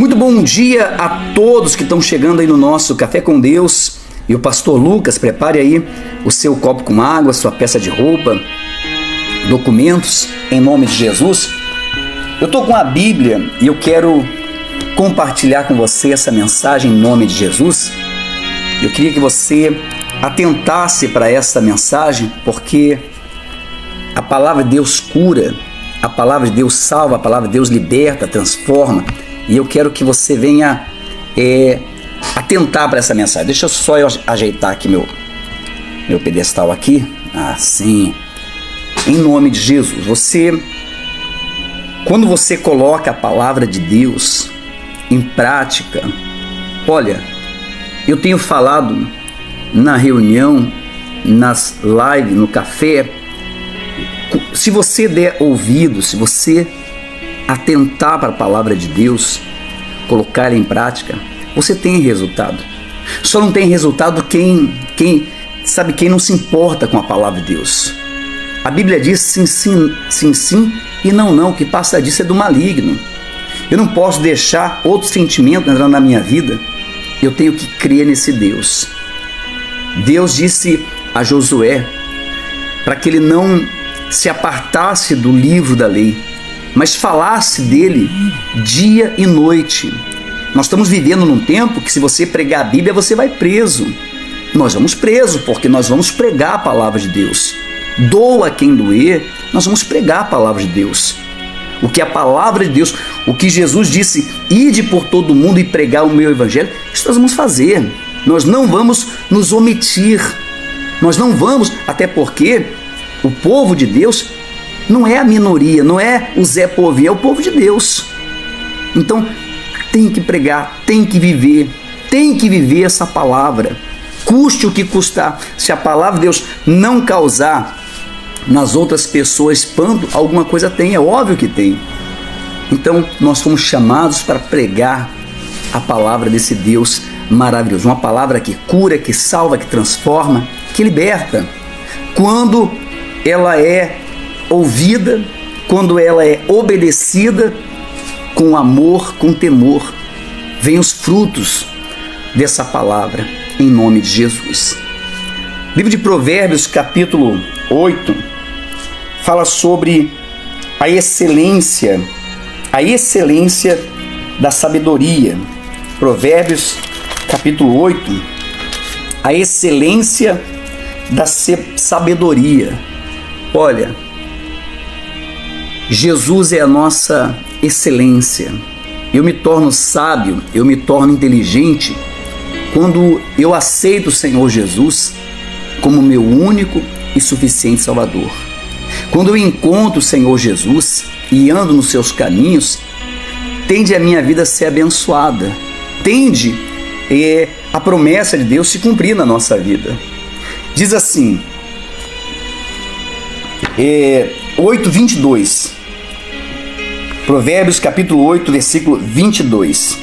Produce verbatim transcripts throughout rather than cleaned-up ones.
Muito bom dia a todos que estão chegando aí no nosso Café com Deus. E o pastor Lucas, prepare aí o seu copo com água, sua peça de roupa, documentos, em nome de Jesus. Eu estou com a Bíblia e eu quero compartilhar com você essa mensagem em nome de Jesus. Eu queria que você atentasse para essa mensagem, porque a palavra de Deus cura, a palavra de Deus salva, a palavra de Deus liberta, transforma. E eu quero que você venha é, atentar para essa mensagem. Deixa eu só eu ajeitar aqui meu, meu pedestal aqui. Assim. Em nome de Jesus. Você, quando você coloca a palavra de Deus em prática, olha, eu tenho falado na reunião, nas lives, no café, se você der ouvido, se você atentar para a palavra de Deus, colocar ela em prática, você tem resultado. Só não tem resultado quem, quem sabe, quem não se importa com a palavra de Deus. A Bíblia diz sim, sim, sim, sim e não, não, que passa disso é do maligno. Eu não posso deixar outro sentimento entrar na minha vida. Eu tenho que crer nesse Deus. Deus disse a Josué para que ele não se apartasse do livro da lei, mas falasse dele dia e noite. Nós estamos vivendo num tempo que se você pregar a Bíblia, você vai preso. Nós vamos presos porque nós vamos pregar a palavra de Deus. Doa quem doer, nós vamos pregar a palavra de Deus. O que a palavra de Deus, o que Jesus disse, ide por todo mundo e pregar o meu evangelho, isso nós vamos fazer. Nós não vamos nos omitir. Nós não vamos, até porque o povo de Deus não é a minoria, não é o Zé Povinho, é o povo de Deus. Então, tem que pregar, tem que viver, tem que viver essa palavra. Custe o que custar. Se a palavra de Deus não causar nas outras pessoas espanto, alguma coisa tem, é óbvio que tem. Então, nós fomos chamados para pregar a palavra desse Deus maravilhoso. Uma palavra que cura, que salva, que transforma, que liberta. Quando ela é ouvida, quando ela é obedecida com amor, com temor, vem os frutos dessa palavra, em nome de Jesus. Livro de Provérbios, capítulo oito, fala sobre a excelência, a excelência da sabedoria. Provérbios, capítulo oito, a excelência da sabedoria. Olha, Jesus é a nossa excelência. Eu me torno sábio, eu me torno inteligente quando eu aceito o Senhor Jesus como meu único e suficiente Salvador. Quando eu encontro o Senhor Jesus e ando nos seus caminhos, tende a minha vida a ser abençoada, tende é, a promessa de Deus se cumprir na nossa vida. Diz assim, é, oito, vinte e dois, Provérbios capítulo oito, versículo vinte e dois.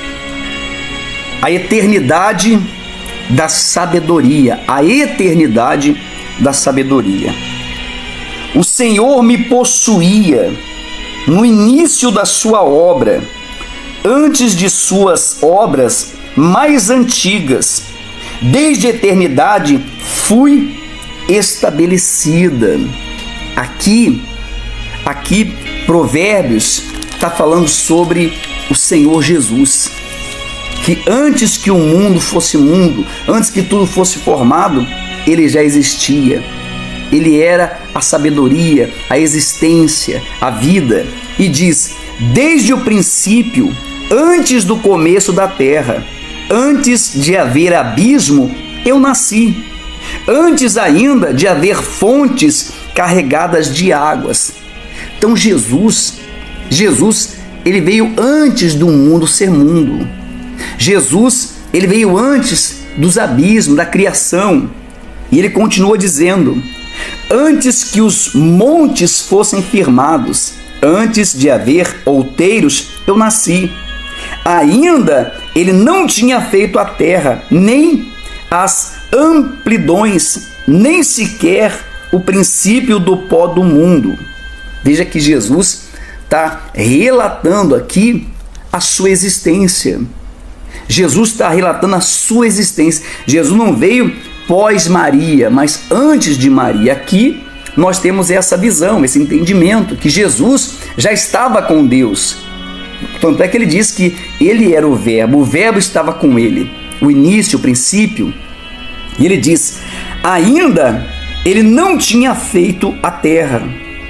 A eternidade da sabedoria, a eternidade da sabedoria. O Senhor me possuía no início da sua obra, antes de suas obras mais antigas. Desde a eternidade fui estabelecida. Aqui, aqui Provérbios está falando sobre o Senhor Jesus, que antes que o mundo fosse mundo, antes que tudo fosse formado, ele já existia. Ele era a sabedoria, a existência, a vida. E diz, desde o princípio, antes do começo da terra, antes de haver abismo, eu nasci. Antes ainda de haver fontes carregadas de águas. Então Jesus, Jesus, ele veio antes do mundo ser mundo. Jesus, ele veio antes dos abismos, da criação. E ele continua dizendo, antes que os montes fossem firmados, antes de haver outeiros, eu nasci. Ainda ele não tinha feito a terra, nem as amplidões, nem sequer o princípio do pó do mundo. Veja que Jesus está relatando aqui a sua existência. Jesus está relatando a sua existência. Jesus não veio pós Maria, mas antes de Maria. Aqui nós temos essa visão, esse entendimento, que Jesus já estava com Deus. Tanto é que ele diz que ele era o verbo, o verbo estava com ele, o início, o princípio. E ele diz, ainda ele não tinha feito a terra,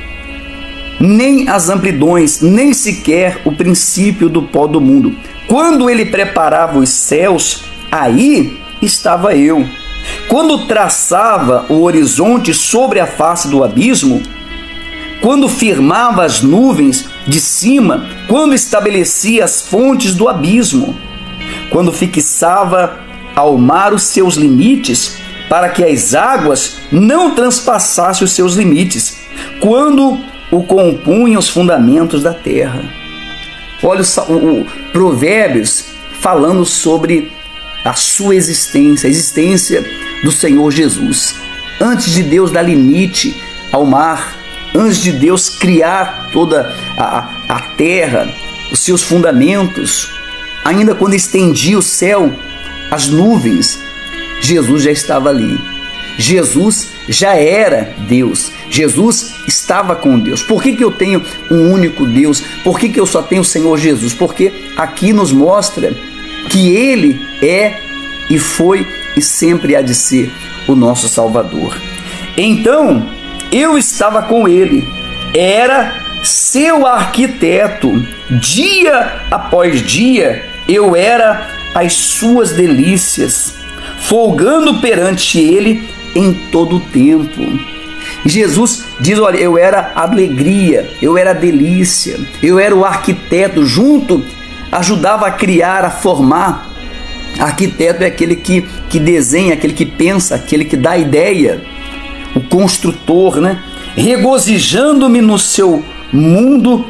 nem as amplidões, nem sequer o princípio do pó do mundo. Quando ele preparava os céus, aí estava eu. Quando traçava o horizonte sobre a face do abismo, quando firmava as nuvens de cima, quando estabelecia as fontes do abismo, quando fixava ao mar os seus limites, para que as águas não transpassassem os seus limites, quando o compunha os fundamentos da terra. Olha o, o, o Provérbios falando sobre a sua existência, a existência do Senhor Jesus. Antes de Deus dar limite ao mar, antes de Deus criar toda a, a terra, os seus fundamentos, ainda quando estendia o céu, as nuvens, Jesus já estava ali. Jesus já era Deus. Jesus estava com Deus. Por que que eu tenho um único Deus? Por que que eu só tenho o Senhor Jesus? Porque aqui nos mostra que Ele é e foi e sempre há de ser o nosso Salvador. Então, eu estava com Ele, era seu arquiteto, dia após dia, eu era as suas delícias, folgando perante Ele em todo o tempo. Jesus diz, olha, eu era alegria, eu era delícia, eu era o arquiteto, junto, ajudava a criar, a formar. Arquiteto é aquele que, que desenha, aquele que pensa, aquele que dá ideia, o construtor, né? Regozijando-me no seu mundo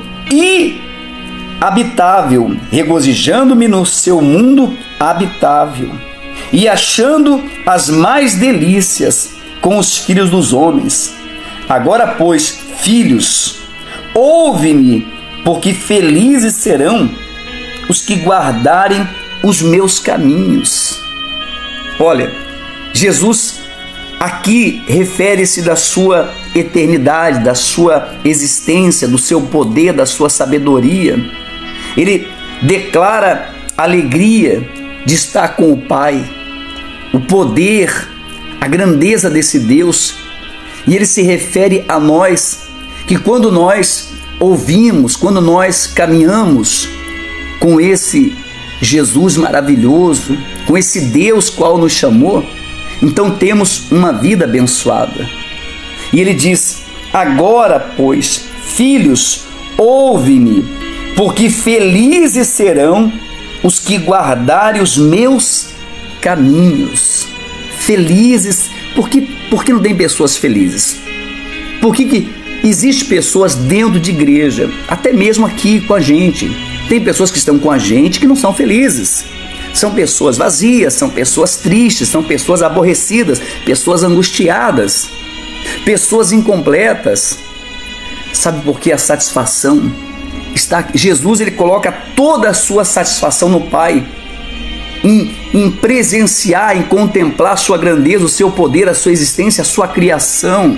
habitável, regozijando-me no seu mundo habitável, e achando as mais delícias com os filhos dos homens. Agora, pois, filhos, ouve-me, porque felizes serão os que guardarem os meus caminhos. Olha, Jesus aqui refere-se da sua eternidade, da sua existência, do seu poder, da sua sabedoria. Ele declara a alegria de estar com o Pai, o poder, a grandeza desse Deus. E ele se refere a nós, que quando nós ouvimos, quando nós caminhamos com esse Jesus maravilhoso, com esse Deus qual nos chamou, então temos uma vida abençoada. E ele diz, agora, pois, filhos, ouve-me, porque felizes serão os que guardarem os meus caminhos. Felizes, por que, por que não tem pessoas felizes? Por que que existe pessoas dentro de igreja, até mesmo aqui com a gente? Tem pessoas que estão com a gente que não são felizes. São pessoas vazias, são pessoas tristes, são pessoas aborrecidas, pessoas angustiadas, pessoas incompletas. Sabe por que a satisfação está? Jesus, ele coloca toda a sua satisfação no Pai, em, em presenciar, em contemplar a sua grandeza, o seu poder, a sua existência, a sua criação.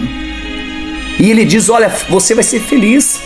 E ele diz, olha, você vai ser feliz.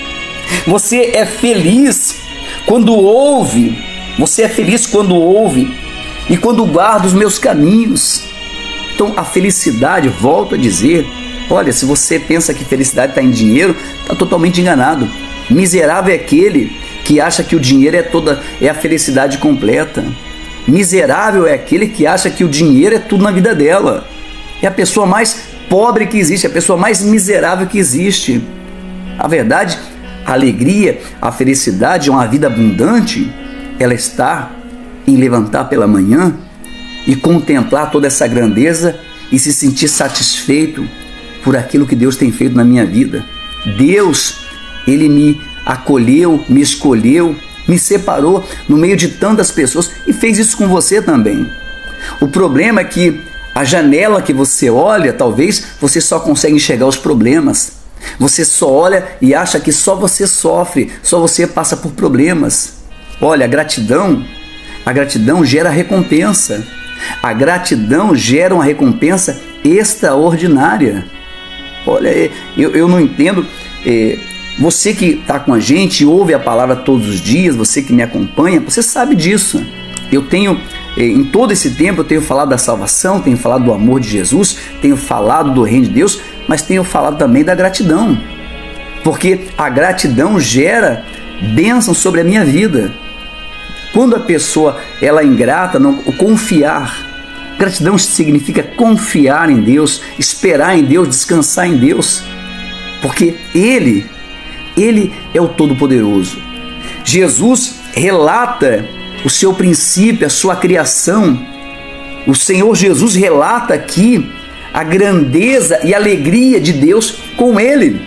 Você é feliz quando ouve, você é feliz quando ouve e quando guarda os meus caminhos. Então a felicidade, volto a dizer, olha, se você pensa que felicidade está em dinheiro, está totalmente enganado. Miserável é aquele que acha que o dinheiro é toda, é a felicidade completa. Miserável é aquele que acha que o dinheiro é tudo na vida dela. É a pessoa mais pobre que existe, a pessoa mais miserável que existe. A verdade, a alegria, a felicidade, uma vida abundante, ela está em levantar pela manhã e contemplar toda essa grandeza e se sentir satisfeito por aquilo que Deus tem feito na minha vida. Deus, Ele me acolheu, me escolheu, me separou no meio de tantas pessoas e fez isso com você também. O problema é que a janela que você olha, talvez você só consegue enxergar os problemas. Você só olha e acha que só você sofre, só você passa por problemas. Olha, a gratidão, a gratidão gera recompensa. A gratidão gera uma recompensa extraordinária. Olha, eu, eu não entendo. É, você que está com a gente, ouve a palavra todos os dias, você que me acompanha, você sabe disso. Eu tenho, em todo esse tempo, eu tenho falado da salvação, tenho falado do amor de Jesus, tenho falado do reino de Deus, mas tenho falado também da gratidão. Porque a gratidão gera bênção sobre a minha vida. Quando a pessoa ela é ingrata, não, confiar. Gratidão significa confiar em Deus, esperar em Deus, descansar em Deus. Porque Ele, Ele é o Todo-Poderoso. Jesus relata o seu princípio, a sua criação. O Senhor Jesus relata aqui a grandeza e alegria de Deus com Ele,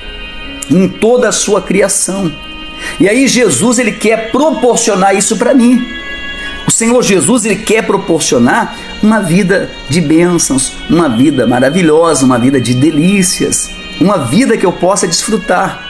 em toda a sua criação. E aí Jesus ele quer proporcionar isso para mim. O Senhor Jesus ele quer proporcionar uma vida de bênçãos, uma vida maravilhosa, uma vida de delícias, uma vida que eu possa desfrutar.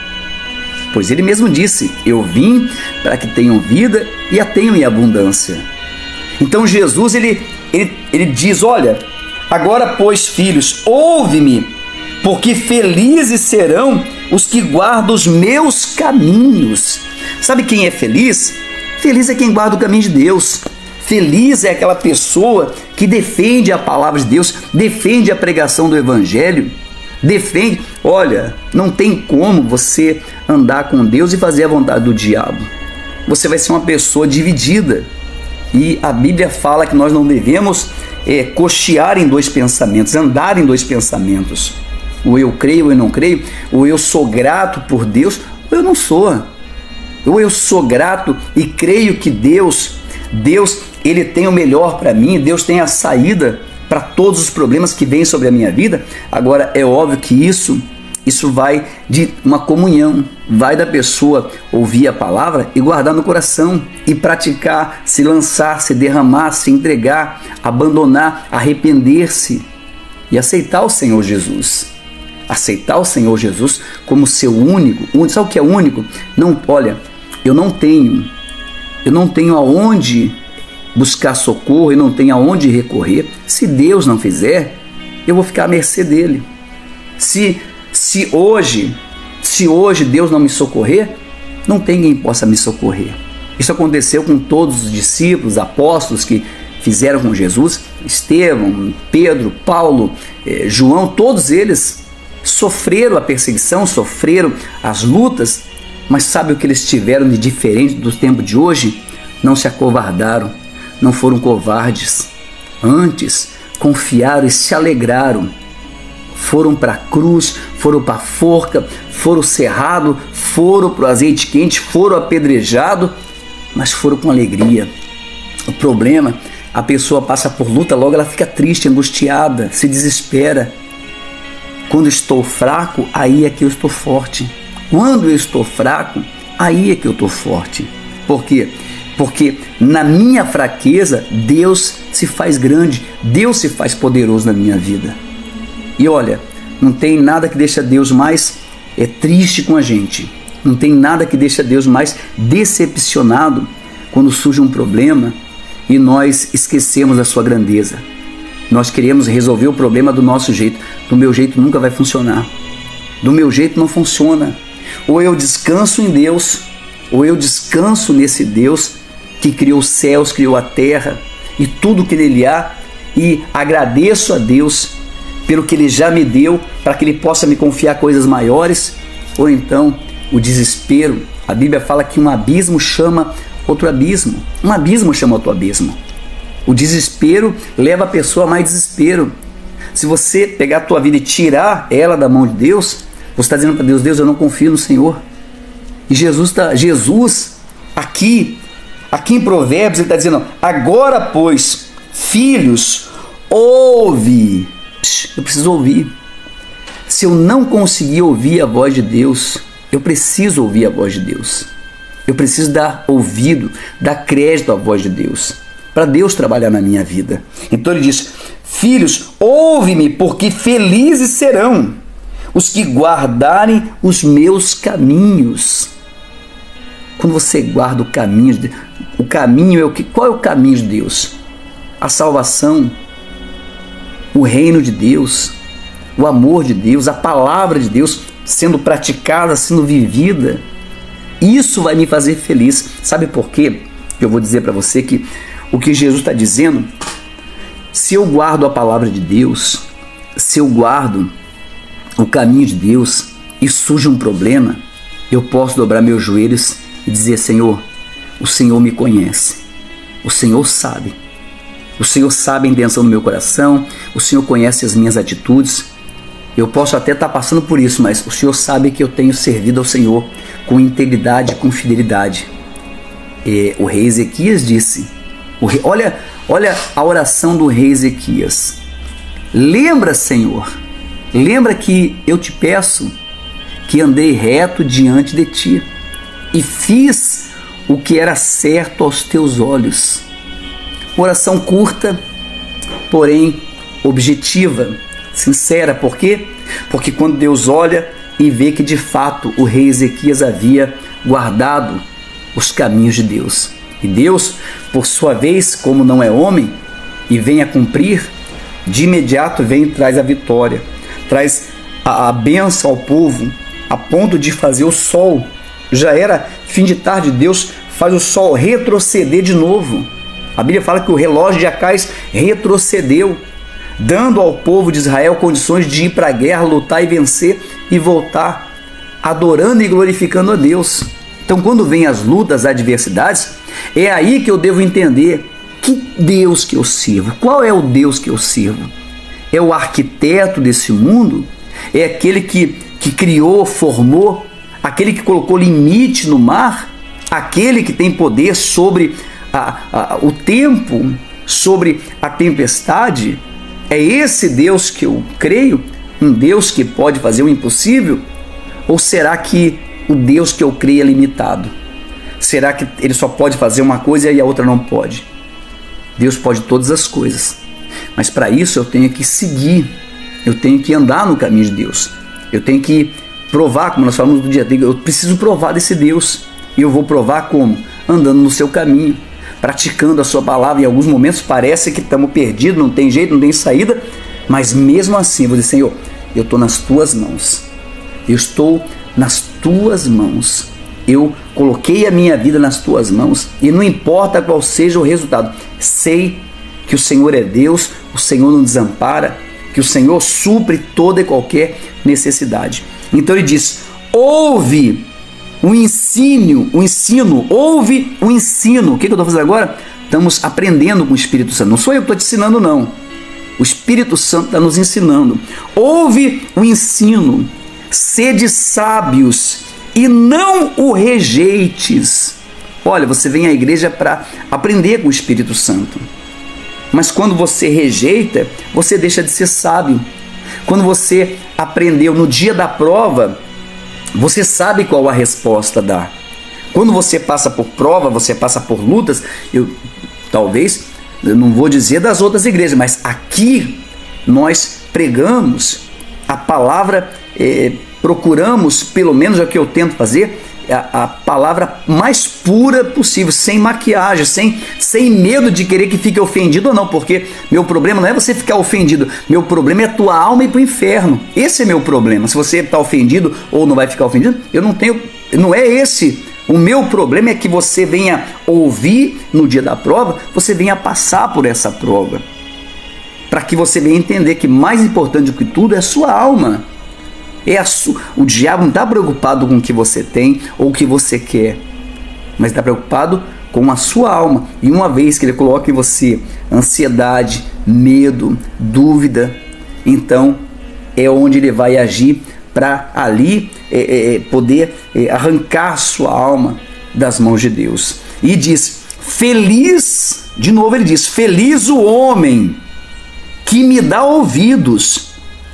Pois ele mesmo disse: eu vim para que tenham vida e a tenham em abundância. Então Jesus ele, ele, ele diz: olha, agora pois, filhos, ouve-me, porque felizes serão os que guardam os meus caminhos. Sabe quem é feliz? Feliz é quem guarda o caminho de Deus. Feliz é aquela pessoa que defende a palavra de Deus, defende a pregação do Evangelho, defende. Olha, não tem como você andar com Deus e fazer a vontade do diabo. Você vai ser uma pessoa dividida. E a Bíblia fala que nós não devemos é, cochear em dois pensamentos, andar em dois pensamentos. Ou eu creio ou eu não creio, ou eu sou grato por Deus, ou eu não sou. Ou eu sou grato e creio que Deus, Deus, Ele tem o melhor para mim, Deus tem a saída para todos os problemas que vêm sobre a minha vida. Agora, é óbvio que isso, isso vai de uma comunhão, vai da pessoa ouvir a palavra e guardar no coração, e praticar, se lançar, se derramar, se entregar, abandonar, arrepender-se e aceitar o Senhor Jesus. Aceitar o Senhor Jesus como seu único, único. Sabe o que é único? Não, olha, eu não tenho, eu não tenho aonde buscar socorro, eu não tenho aonde recorrer. Se Deus não fizer, eu vou ficar à mercê dele. Se, se hoje, se hoje Deus não me socorrer, não tem quem possa me socorrer. Isso aconteceu com todos os discípulos, apóstolos que fizeram com Jesus, Estevão, Pedro, Paulo, eh, João, todos eles sofreram a perseguição, sofreram as lutas, mas sabe o que eles tiveram de diferente dos tempos de hoje? Não se acovardaram, não foram covardes. Antes, confiaram e se alegraram. Foram para a cruz, foram para a forca, foram cerrados, foram para o azeite quente, foram apedrejados, mas foram com alegria. O problema, a pessoa passa por luta, logo ela fica triste, angustiada, se desespera. Quando estou fraco, aí é que eu estou forte. Quando eu estou fraco, aí é que eu estou forte. Por quê? Porque na minha fraqueza, Deus se faz grande, Deus se faz poderoso na minha vida. E olha, não tem nada que deixa Deus mais é, triste com a gente. Não tem nada que deixa Deus mais decepcionado quando surge um problema e nós esquecemos a sua grandeza. Nós queremos resolver o problema do nosso jeito. Do meu jeito nunca vai funcionar. Do meu jeito não funciona. Ou eu descanso em Deus, ou eu descanso nesse Deus que criou os céus, criou a terra e tudo que nele há, e agradeço a Deus pelo que Ele já me deu, para que Ele possa me confiar coisas maiores. Ou então o desespero. A Bíblia fala que um abismo chama outro abismo. Um abismo chama outro abismo. O desespero leva a pessoa a mais desespero. Se você pegar a tua vida e tirar ela da mão de Deus, você está dizendo para Deus: Deus, eu não confio no Senhor. E Jesus, tá, Jesus aqui, aqui em Provérbios, ele está dizendo: agora, pois, filhos, ouve. Eu preciso ouvir. Se eu não conseguir ouvir a voz de Deus, eu preciso ouvir a voz de Deus. Eu preciso dar ouvido, dar crédito à voz de Deus, para Deus trabalhar na minha vida. Então ele diz: filhos, ouve-me, porque felizes serão os que guardarem os meus caminhos. Quando você guarda o caminho de Deus, o caminho é o que? Qual é o caminho de Deus? A salvação, o reino de Deus, o amor de Deus, a palavra de Deus sendo praticada, sendo vivida. Isso vai me fazer feliz. Sabe por quê? Eu vou dizer para você que o que Jesus está dizendo, se eu guardo a palavra de Deus, se eu guardo o caminho de Deus e surge um problema, eu posso dobrar meus joelhos e dizer: Senhor, o Senhor me conhece, o Senhor sabe, o Senhor sabe a intenção do meu coração, o Senhor conhece as minhas atitudes. Eu posso até estar passando por isso, mas o Senhor sabe que eu tenho servido ao Senhor com integridade, com fidelidade. E o rei Ezequias disse, o rei, olha, olha a oração do rei Ezequias: lembra, Senhor, lembra que eu te peço que andei reto diante de ti e fiz o que era certo aos teus olhos. Oração curta, porém objetiva, sincera. Por quê? Porque quando Deus olha e vê que de fato o rei Ezequias havia guardado os caminhos de Deus, e Deus, por sua vez, como não é homem e vem a cumprir, de imediato vem e traz a vitória, traz a, a bênção ao povo, a ponto de fazer o sol, já era fim de tarde, Deus faz o sol retroceder de novo. A Bíblia fala que o relógio de Acais retrocedeu, dando ao povo de Israel condições de ir para a guerra, lutar e vencer e voltar, adorando e glorificando a Deus. Então, quando vem as lutas, as adversidades, é aí que eu devo entender que Deus que eu sirvo. Qual é o Deus que eu sirvo? É o arquiteto desse mundo? É aquele que, que criou, formou, aquele que colocou limite no mar, aquele que tem poder sobre a, a, o tempo, sobre a tempestade? É esse Deus que eu creio? Um Deus que pode fazer o impossível? Ou será que o Deus que eu creio é limitado? Será que ele só pode fazer uma coisa e a outra não pode? Deus pode todas as coisas, mas para isso eu tenho que seguir, eu tenho que andar no caminho de Deus, eu tenho que provar, como nós falamos do dia a dia, eu preciso provar desse Deus, e eu vou provar como? Andando no seu caminho, praticando a sua palavra. Em alguns momentos parece que estamos perdidos, não tem jeito, não tem saída, mas mesmo assim eu vou dizer: Senhor, eu estou nas tuas mãos, eu estou nas tuas mãos, eu coloquei a minha vida nas tuas mãos, e não importa qual seja o resultado, sei que o Senhor é Deus, o Senhor não desampara, que o Senhor supre toda e qualquer necessidade. Então ele diz: ouve o ensino, o ensino, ouve o ensino. O que eu estou fazendo agora? Estamos aprendendo com o Espírito Santo. Não sou eu que estou te ensinando, não. O Espírito Santo está nos ensinando. Ouve o ensino, sede sábios e não o rejeites. Olha, você vem à igreja para aprender com o Espírito Santo, mas quando você rejeita, você deixa de ser sábio. Quando você aprendeu no dia da prova, você sabe qual a resposta a dar. Quando você passa por prova, você passa por lutas, eu talvez, eu não vou dizer das outras igrejas, mas aqui nós pregamos a palavra, eh, procuramos, pelo menos é o que eu tento fazer, a, a palavra mais pura possível, sem maquiagem, sem, sem medo de querer que fique ofendido ou não, porque meu problema não é você ficar ofendido, meu problema é a tua alma ir para o inferno. Esse é meu problema. Se você está ofendido ou não vai ficar ofendido, eu não tenho, não é esse. O meu problema é que você venha ouvir no dia da prova, você venha passar por essa prova, para que você venha entender que mais importante do que tudo é a sua alma. É a su... O diabo não está preocupado com o que você tem ou o que você quer, mas está preocupado com a sua alma. E uma vez que ele coloca em você ansiedade, medo, dúvida, então é onde ele vai agir para ali é, é, poder é, arrancar a sua alma das mãos de Deus. E diz: feliz, de novo ele diz, feliz o homem que me dá ouvidos,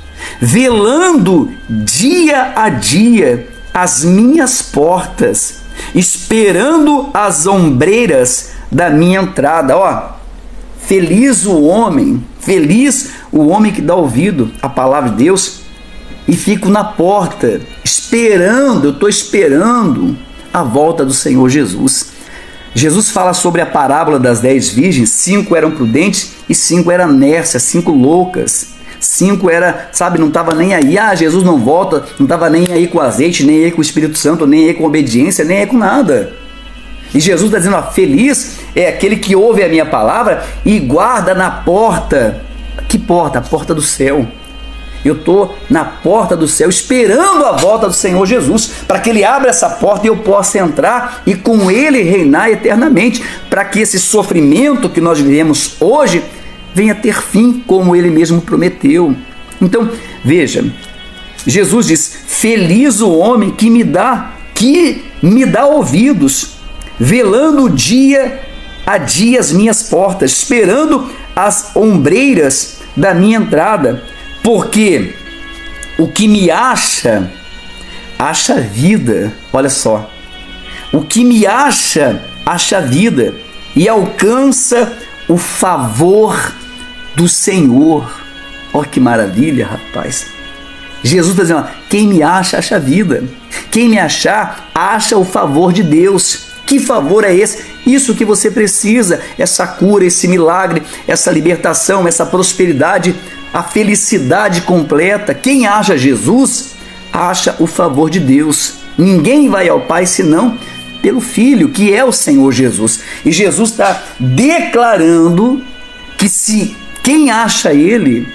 velando dia a dia as minhas portas, esperando as ombreiras da minha entrada. Ó, feliz o homem, feliz o homem que dá ouvido à palavra de Deus e fico na porta, esperando, eu estou esperando a volta do Senhor Jesus. Jesus fala sobre a parábola das dez virgens. Cinco eram prudentes e cinco eram nércias, cinco loucas. Cinco era, sabe, não estava nem aí. Ah, Jesus não volta, não estava nem aí com azeite, nem aí com o Espírito Santo, nem aí com obediência, nem aí com nada. E Jesus está dizendo, ó, feliz é aquele que ouve a minha palavra e guarda na porta. Que porta? A porta do céu. Eu estou na porta do céu esperando a volta do Senhor Jesus, para que Ele abra essa porta e eu possa entrar e com Ele reinar eternamente, para que esse sofrimento que nós vivemos hoje venha ter fim, como Ele mesmo prometeu. Então, veja, Jesus diz, feliz o homem que me dá, que me dá ouvidos, velando dia a dia as minhas portas, esperando as ombreiras da minha entrada, porque o que me acha, acha vida. Olha só, o que me acha, acha vida e alcança o favor do Senhor. Olha que maravilha, rapaz. Jesus está dizendo, quem me acha, acha vida. Quem me achar, acha o favor de Deus. Que favor é esse? Isso que você precisa, essa cura, esse milagre, essa libertação, essa prosperidade, a felicidade completa. Quem acha Jesus, acha o favor de Deus. Ninguém vai ao Pai senão pelo Filho, que é o Senhor Jesus. E Jesus está declarando que se quem acha Ele,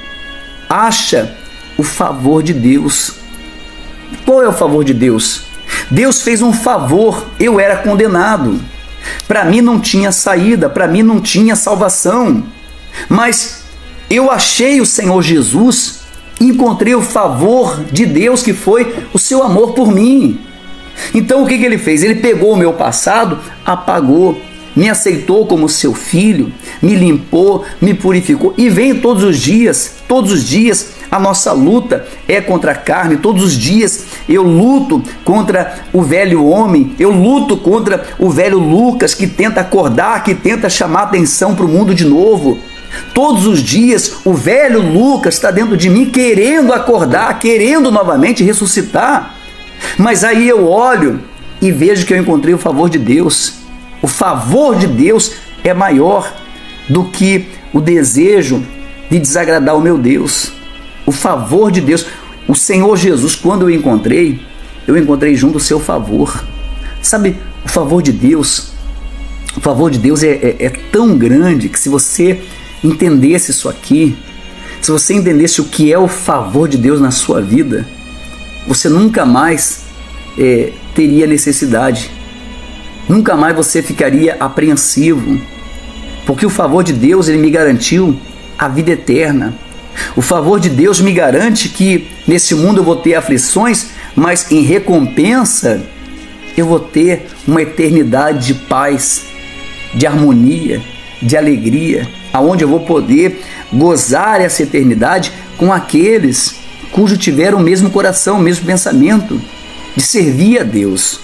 acha o favor de Deus. Qual é o favor de Deus? Deus fez um favor, eu era condenado. Para mim não tinha saída, para mim não tinha salvação. Mas eu achei o Senhor Jesus, encontrei o favor de Deus, que foi o seu amor por mim. Então o que, que ele fez? Ele pegou o meu passado, apagou, me aceitou como seu filho, me limpou, me purificou e vem todos os dias, todos os dias a nossa luta é contra a carne, todos os dias eu luto contra o velho homem, eu luto contra o velho Lucas que tenta acordar, que tenta chamar atenção para o mundo de novo. Todos os dias o velho Lucas está dentro de mim querendo acordar, querendo novamente ressuscitar. Mas aí eu olho e vejo que eu encontrei o favor de Deus. O favor de Deus é maior do que o desejo de desagradar o meu Deus. O favor de Deus, o Senhor Jesus, quando eu encontrei, eu encontrei junto o seu favor. Sabe, o favor de Deus, o favor de Deus é, é, é tão grande que se você entendesse isso aqui, se você entendesse o que é o favor de Deus na sua vida, você nunca mais é, teria necessidade, nunca mais você ficaria apreensivo, porque o favor de Deus, ele me garantiu a vida eterna. O favor de Deus me garante que nesse mundo eu vou ter aflições, mas em recompensa eu vou ter uma eternidade de paz, de harmonia, de alegria, aonde eu vou poder gozar essa eternidade com aqueles cujo tiveram o mesmo coração, o mesmo pensamento, de servir a Deus,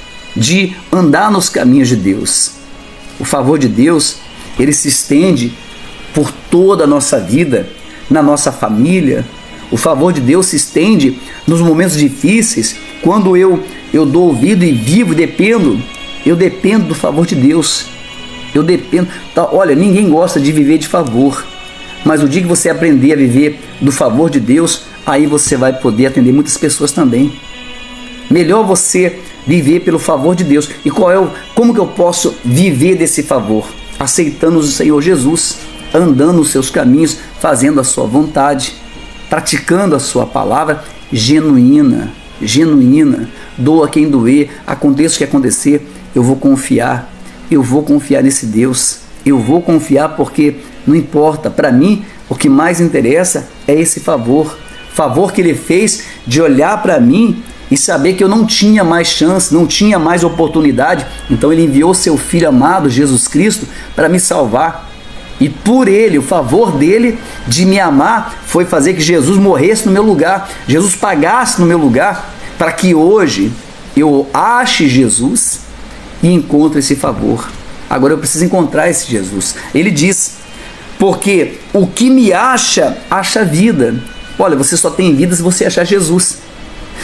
de andar nos caminhos de Deus. O favor de Deus, ele se estende por toda a nossa vida, na nossa família. O favor de Deus se estende nos momentos difíceis, quando eu, eu dou ouvido e vivo e dependo, eu dependo do favor de Deus. Eu dependo. Tá, olha, ninguém gosta de viver de favor, mas o dia que você aprender a viver do favor de Deus, aí você vai poder atender muitas pessoas também. Melhor você viver pelo favor de Deus. E qual é o, como que eu posso viver desse favor? Aceitando o Senhor Jesus, andando nos seus caminhos, fazendo a sua vontade, praticando a sua palavra genuína, genuína, doa quem doer, aconteça o que acontecer, eu vou confiar, eu vou confiar nesse Deus, eu vou confiar porque não importa, para mim o que mais interessa é esse favor, favor que Ele fez de olhar para mim e saber que eu não tinha mais chance, não tinha mais oportunidade, então Ele enviou seu Filho amado, Jesus Cristo, para me salvar. E por Ele, o favor dEle de me amar foi fazer que Jesus morresse no meu lugar, Jesus pagasse no meu lugar, para que hoje eu ache Jesus e encontre esse favor. Agora eu preciso encontrar esse Jesus. Ele diz, porque o que me acha, acha vida. Olha, você só tem vida se você achar Jesus.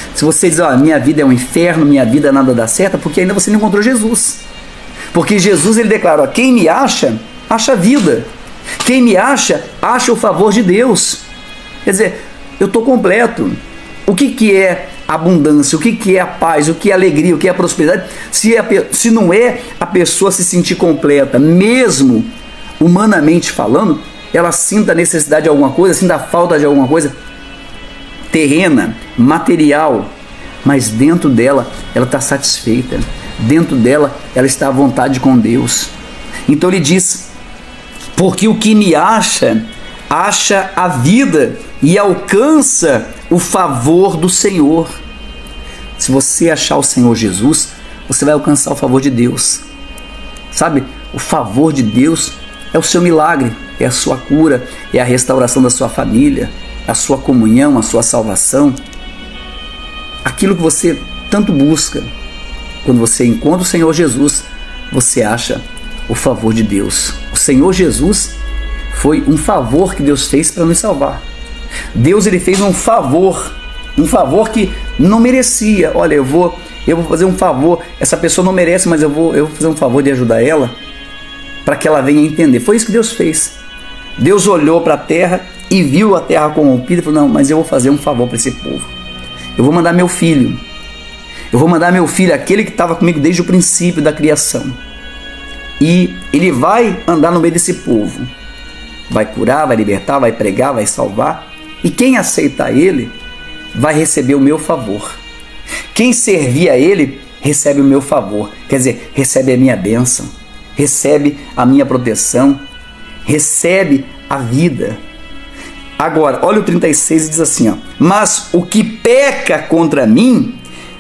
Se você diz, ó, minha vida é um inferno, minha vida nada dá certo, porque ainda você não encontrou Jesus. Porque Jesus, ele declara, ó, quem me acha, acha vida. Quem me acha, acha o favor de Deus. Quer dizer, eu estou completo. O que, que é abundância? O que, que é a paz? O que é alegria? O que é a prosperidade? Se, é, se não é a pessoa se sentir completa, mesmo humanamente falando, ela sinta a necessidade de alguma coisa, sinta a falta de alguma coisa terrena, material, mas dentro dela ela está satisfeita, dentro dela ela está à vontade com Deus. Então ele diz, porque o que me acha, acha a vida e alcança o favor do Senhor. Se você achar o Senhor Jesus, você vai alcançar o favor de Deus. Sabe, o favor de Deus é o seu milagre, é a sua cura, é a restauração da sua família, a sua comunhão, a sua salvação. Aquilo que você tanto busca. Quando você encontra o Senhor Jesus, você acha o favor de Deus. O Senhor Jesus foi um favor que Deus fez para nos salvar. Deus, ele fez um favor, um favor que não merecia. Olha, eu vou, eu vou fazer um favor, essa pessoa não merece, mas eu vou, eu vou fazer um favor de ajudar ela, para que ela venha entender. Foi isso que Deus fez. Deus olhou para a terra e viu a terra corrompida e falou, não, mas eu vou fazer um favor para esse povo. Eu vou mandar meu filho. Eu vou mandar meu filho, aquele que estava comigo desde o princípio da criação. E ele vai andar no meio desse povo. Vai curar, vai libertar, vai pregar, vai salvar. E quem aceitar ele, vai receber o meu favor. Quem servir a ele, recebe o meu favor. Quer dizer, recebe a minha bênção. Recebe a minha proteção. Recebe a vida. Agora, olha o trinta e seis e diz assim, ó, mas o que peca contra mim,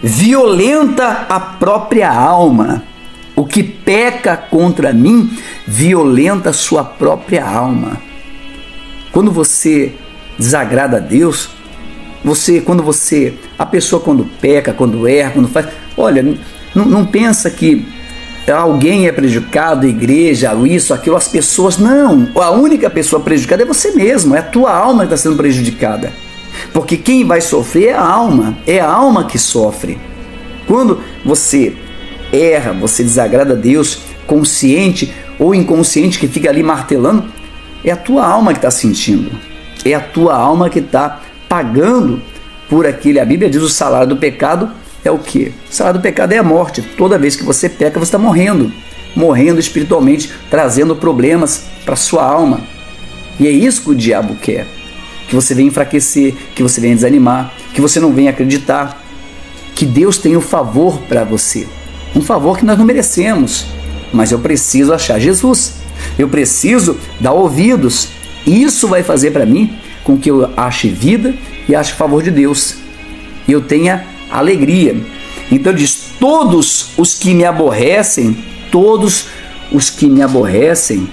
violenta a própria alma. O que peca contra mim, violenta a sua própria alma. Quando você desagrada a Deus, você, quando você, a pessoa quando peca, quando erra, quando faz, olha, não, não pensa que alguém é prejudicado, a igreja, isso, aquilo, as pessoas, não. A única pessoa prejudicada é você mesmo, é a tua alma que está sendo prejudicada. Porque quem vai sofrer é a alma, é a alma que sofre. Quando você erra, você desagrada a Deus, consciente ou inconsciente, que fica ali martelando, é a tua alma que está sentindo, é a tua alma que está pagando por aquele. A Bíblia diz, o salário do pecado é o quê? O salário do pecado é a morte. Toda vez que você peca, você está morrendo, morrendo espiritualmente, trazendo problemas para a sua alma. E é isso que o diabo quer, que você venha enfraquecer, que você venha desanimar, que você não venha acreditar que Deus tem um favor para você, um favor que nós não merecemos, mas eu preciso achar Jesus, eu preciso dar ouvidos, e isso vai fazer para mim com que eu ache vida e ache o favor de Deus, e eu tenha alegria. Então diz, todos os que me aborrecem, todos os que me aborrecem,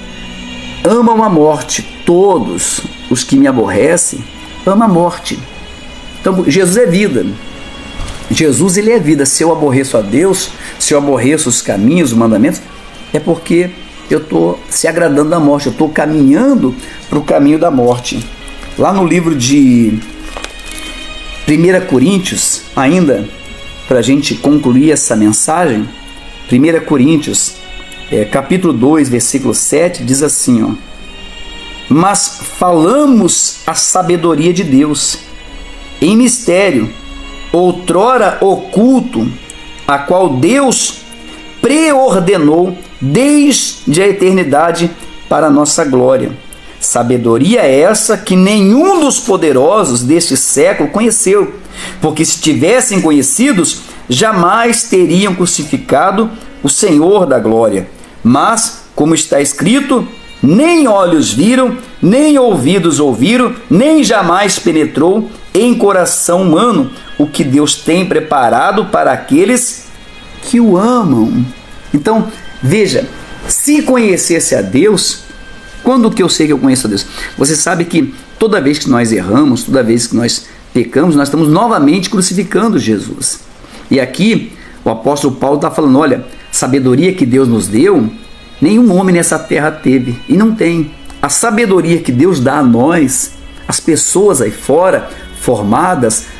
amam a morte. Todos os que me aborrecem, amam a morte. Então Jesus é vida. Jesus, ele é vida. Se eu aborreço a Deus, se eu aborreço os caminhos, os mandamentos, é porque eu estou se agradando da morte, eu estou caminhando para o caminho da morte. Lá no livro de primeira Coríntios, ainda, para a gente concluir essa mensagem, primeira Coríntios, é, capítulo dois, versículo sete, diz assim, ó, mas falamos a sabedoria de Deus, em mistério, outrora oculto, a qual Deus preordenou desde a eternidade para a nossa glória. Sabedoria essa que nenhum dos poderosos deste século conheceu, porque se tivessem conhecidos, jamais teriam crucificado o Senhor da glória. Mas, como está escrito, nem olhos viram, nem ouvidos ouviram, nem jamais penetrou em coração humano o que Deus tem preparado para aqueles que o amam. Então, veja, se conhecesse a Deus, quando que eu sei que eu conheço a Deus? Você sabe que toda vez que nós erramos, toda vez que nós pecamos, nós estamos novamente crucificando Jesus. E aqui o apóstolo Paulo está falando, olha, sabedoria que Deus nos deu, nenhum homem nessa terra teve e não tem. A sabedoria que Deus dá a nós, as pessoas aí fora, formadas,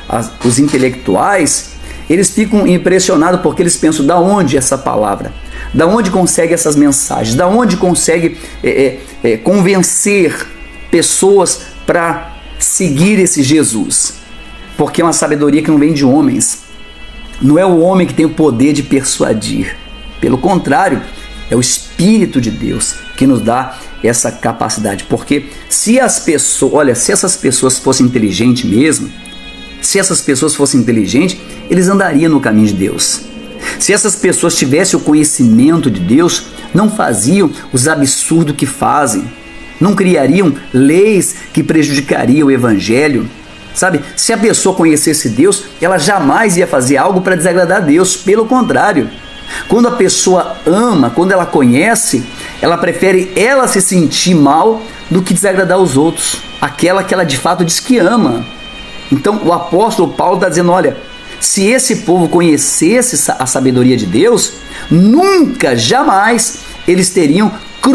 as, os intelectuais, eles ficam impressionados porque eles pensam, da onde essa palavra? Da onde consegue essas mensagens? Da onde consegue é, é, é, convencer pessoas para seguir esse Jesus? Porque é uma sabedoria que não vem de homens. Não é o homem que tem o poder de persuadir. Pelo contrário, é o Espírito de Deus que nos dá essa capacidade. Porque se as pessoas, olha, se essas pessoas fossem inteligentes mesmo, se essas pessoas fossem inteligentes, eles andariam no caminho de Deus. Se essas pessoas tivessem o conhecimento de Deus, não faziam os absurdos que fazem, não criariam leis que prejudicariam o Evangelho. Sabe, se a pessoa conhecesse Deus, ela jamais ia fazer algo para desagradar a Deus. Pelo contrário, quando a pessoa ama, quando ela conhece, ela prefere ela se sentir mal do que desagradar os outros, aquela que ela de fato diz que ama. Então o apóstolo Paulo está dizendo, olha, se esse povo conhecesse a sabedoria de Deus, nunca, jamais eles teriam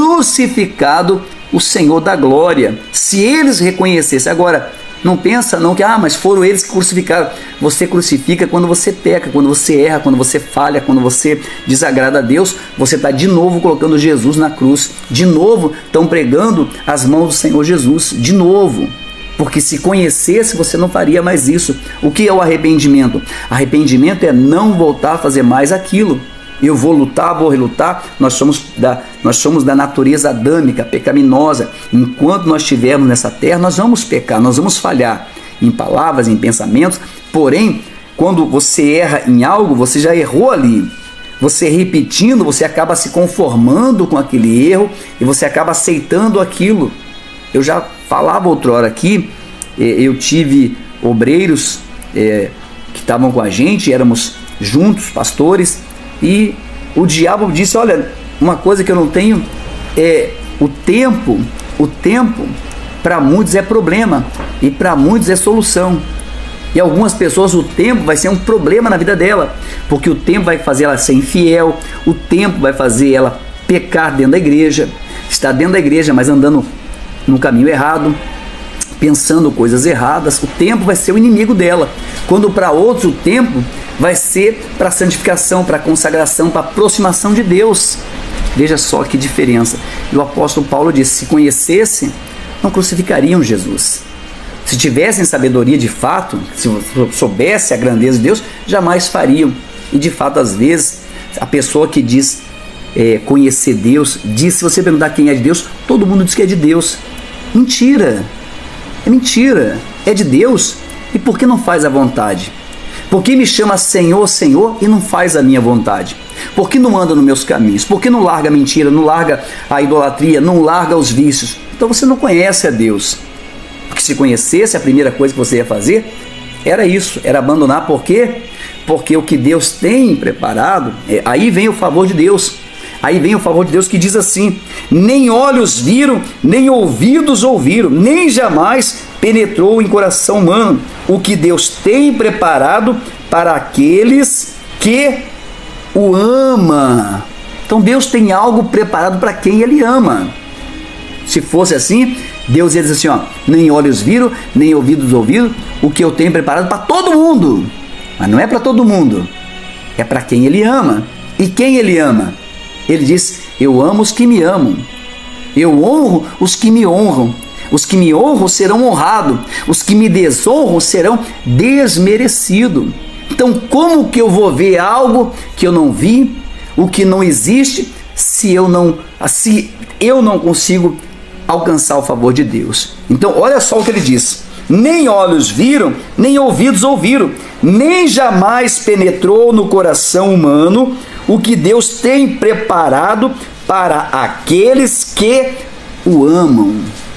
crucificado o Senhor da glória. Se eles reconhecessem. Agora, não pensa não que, ah, mas foram eles que crucificaram. Você crucifica quando você peca, quando você erra, quando você falha, quando você desagrada a Deus. Você está de novo colocando Jesus na cruz. De novo estão pregando as mãos do Senhor Jesus. De novo. Porque se conhecesse, você não faria mais isso. O que é o arrependimento? Arrependimento é não voltar a fazer mais aquilo. Eu vou lutar, vou relutar. Nós somos da, nós somos da natureza adâmica, pecaminosa. Enquanto nós estivermos nessa terra, nós vamos pecar, nós vamos falhar em palavras, em pensamentos. Porém, quando você erra em algo, você já errou ali. Você repetindo, você acaba se conformando com aquele erro e você acaba aceitando aquilo. Eu já falava outrora aqui, eu tive obreiros é, que estavam com a gente, éramos juntos, pastores, e o diabo disse, olha, uma coisa que eu não tenho é o tempo, o tempo para muitos é problema e para muitos é solução. E algumas pessoas o tempo vai ser um problema na vida dela, porque o tempo vai fazer ela ser infiel, o tempo vai fazer ela pecar dentro da igreja, estar dentro da igreja, mas andando no caminho errado, pensando coisas erradas. O tempo vai ser o inimigo dela, quando para outros o tempo vai ser para santificação, para consagração, para aproximação de Deus. Veja só que diferença. E o apóstolo Paulo disse, se conhecessem, não crucificariam Jesus. Se tivessem sabedoria de fato, se soubesse a grandeza de Deus, jamais fariam. E de fato, às vezes, a pessoa que diz é, conhecer Deus, diz, se você perguntar quem é de Deus, todo mundo diz que é de Deus. Mentira, é mentira, é de Deus. E por que não faz a vontade? Por que me chama Senhor, Senhor e não faz a minha vontade? Por que não anda nos meus caminhos? Por que não larga a mentira, não larga a idolatria, não larga os vícios? Então você não conhece a Deus. Porque se conhecesse, a primeira coisa que você ia fazer era isso, era abandonar. Por quê? Porque o que Deus tem preparado, é, aí vem o favor de Deus. Aí vem o favor de Deus que diz assim, nem olhos viram, nem ouvidos ouviram, nem jamais penetrou em coração humano o que Deus tem preparado para aqueles que o ama. Então Deus tem algo preparado para quem Ele ama. Se fosse assim, Deus ia dizer assim, ó, nem olhos viram, nem ouvidos ouviram o que eu tenho preparado para todo mundo. Mas não é para todo mundo, é para quem Ele ama. E quem Ele ama? Ele diz, eu amo os que me amam, eu honro os que me honram, os que me honram serão honrados, os que me desonram serão desmerecidos. Então como que eu vou ver algo que eu não vi, o que não existe, se eu não, se eu não consigo alcançar o favor de Deus? Então olha só o que ele diz, nem olhos viram, nem ouvidos ouviram, nem jamais penetrou no coração humano o que Deus tem preparado para aqueles que o amam.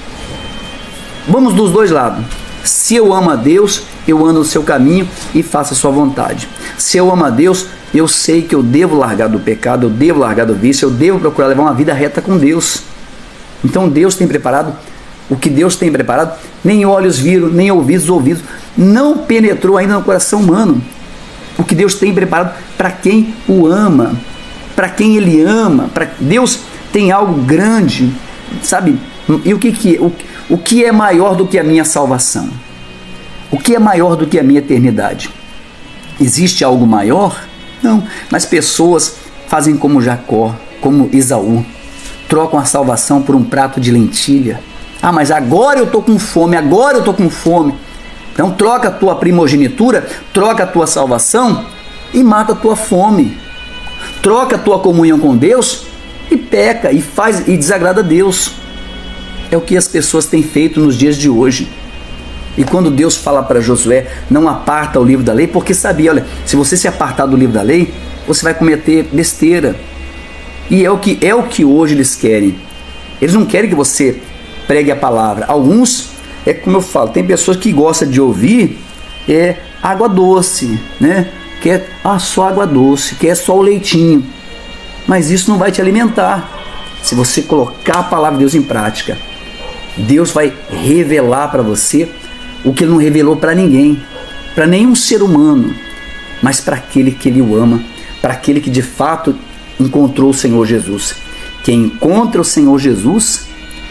Vamos dos dois lados. Se eu amo a Deus, eu ando no seu caminho e faço a sua vontade. Se eu amo a Deus, eu sei que eu devo largar do pecado, eu devo largar do vício, eu devo procurar levar uma vida reta com Deus. Então Deus tem preparado, o que Deus tem preparado, nem olhos viram, nem ouvidos ouvidos, não penetrou ainda no coração humano. O que Deus tem preparado para quem o ama, para quem Ele ama. Pra... Deus tem algo grande, sabe? E o que, que, o, o que é maior do que a minha salvação? O que é maior do que a minha eternidade? Existe algo maior? Não, mas pessoas fazem como Jacó, como Esaú, trocam a salvação por um prato de lentilha. Ah, mas agora eu estou com fome, agora eu estou com fome. Então troca a tua primogenitura, troca a tua salvação e mata a tua fome. Troca a tua comunhão com Deus e peca e faz e desagrada a Deus. É o que as pessoas têm feito nos dias de hoje. E quando Deus fala para Josué, não aparta o livro da lei, porque sabia, olha, se você se apartar do livro da lei, você vai cometer besteira. E é o que, é o que hoje eles querem. Eles não querem que você pregue a palavra. Alguns, é como eu falo, tem pessoas que gostam de ouvir é, água doce, né? Quer ah, só água doce, quer só o leitinho. Mas isso não vai te alimentar. Se você colocar a palavra de Deus em prática, Deus vai revelar para você o que Ele não revelou para ninguém, para nenhum ser humano, mas para aquele que Ele o ama, para aquele que de fato encontrou o Senhor Jesus. Quem encontra o Senhor Jesus,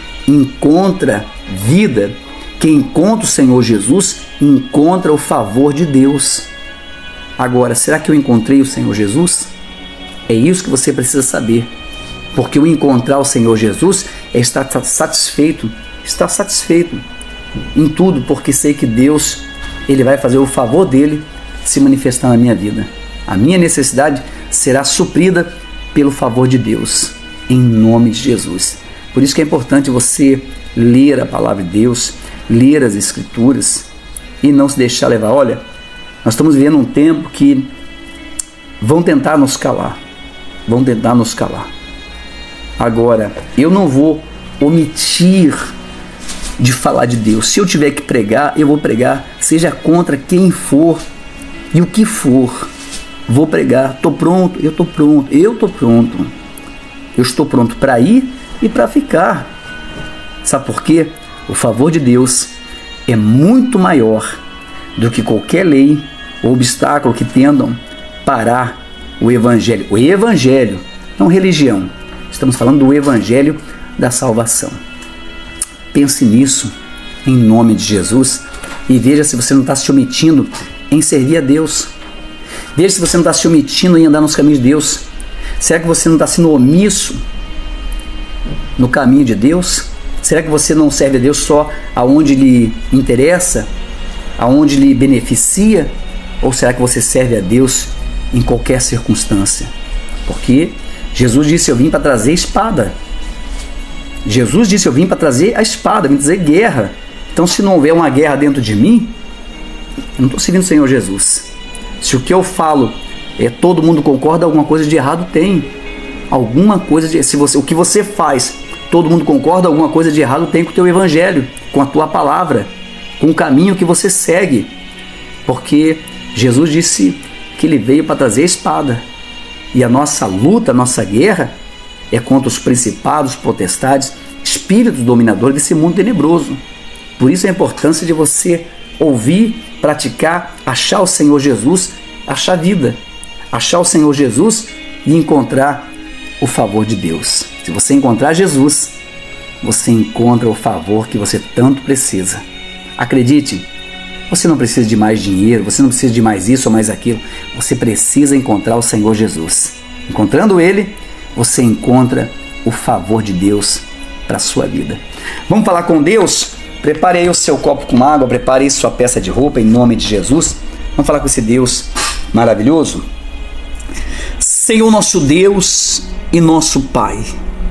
encontra vida. Quem encontra o Senhor Jesus, encontra o favor de Deus. Agora, será que eu encontrei o Senhor Jesus? É isso que você precisa saber. Porque o encontrar o Senhor Jesus é estar satisfeito, estar satisfeito em tudo, porque sei que Deus, Ele vai fazer o favor dEle se manifestar na minha vida. A minha necessidade será suprida pelo favor de Deus, em nome de Jesus. Por isso que é importante você ler a palavra de Deus, ler as Escrituras e não se deixar levar. Olha, nós estamos vivendo um tempo que vão tentar nos calar, vão tentar nos calar. Agora, eu não vou omitir de falar de Deus. Se eu tiver que pregar, eu vou pregar, seja contra quem for e o que for. Vou pregar, estou pronto, eu estou pronto, eu estou pronto. Eu estou pronto para ir e para ficar. Sabe por quê? O favor de Deus é muito maior do que qualquer lei ou obstáculo que tendam parar o Evangelho. O Evangelho, não religião. Estamos falando do Evangelho da salvação. Pense nisso, em nome de Jesus, e veja se você não está se omitindo em servir a Deus. Veja se você não está se omitindo em andar nos caminhos de Deus. Será que você não está sendo omisso no caminho de Deus? Será que você não serve a Deus só aonde lhe interessa, aonde lhe beneficia? Ou será que você serve a Deus em qualquer circunstância? Porque Jesus disse, eu vim para trazer espada. Jesus disse, eu vim para trazer a espada, vim trazer guerra. Então, se não houver uma guerra dentro de mim, eu não estou servindo o Senhor Jesus. Se o que eu falo, é, todo mundo concorda, alguma coisa de errado tem. Alguma coisa de... Se você, o que você faz, todo mundo concorda, alguma coisa de errado tem com o teu evangelho, com a tua palavra, com o caminho que você segue. Porque Jesus disse que Ele veio para trazer a espada. E a nossa luta, a nossa guerra é contra os principados, potestades, espíritos dominadores desse mundo tenebroso. Por isso a importância de você ouvir, praticar, achar o Senhor Jesus, achar vida, achar o Senhor Jesus e encontrar o favor de Deus. Se você encontrar Jesus, você encontra o favor que você tanto precisa. Acredite, você não precisa de mais dinheiro, você não precisa de mais isso ou mais aquilo. Você precisa encontrar o Senhor Jesus. Encontrando Ele, você encontra o favor de Deus para a sua vida. Vamos falar com Deus? Prepare aí o seu copo com água, prepare aí sua peça de roupa em nome de Jesus. Vamos falar com esse Deus maravilhoso? Senhor nosso Deus e nosso Pai.